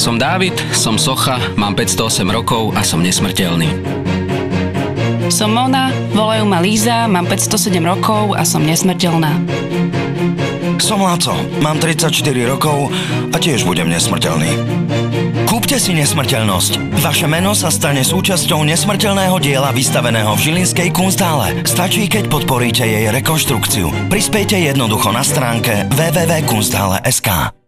Som Dávid, som socha, mám 508 rokov a som nesmrteľný. Som Mona, volajú ma Líza, mám 507 rokov a som nesmrteľná. Som Laco, mám 34 rokov a tiež budem nesmrteľný. Kúpte si nesmrteľnosť. Vaše meno sa stane súčasťou nesmrteľného diela vystaveného v žilinskej Kunsthále. Stačí, keď podporíte jej rekonštrukciu. Prispejte jednoducho na stránke www.kunsthalle.sk.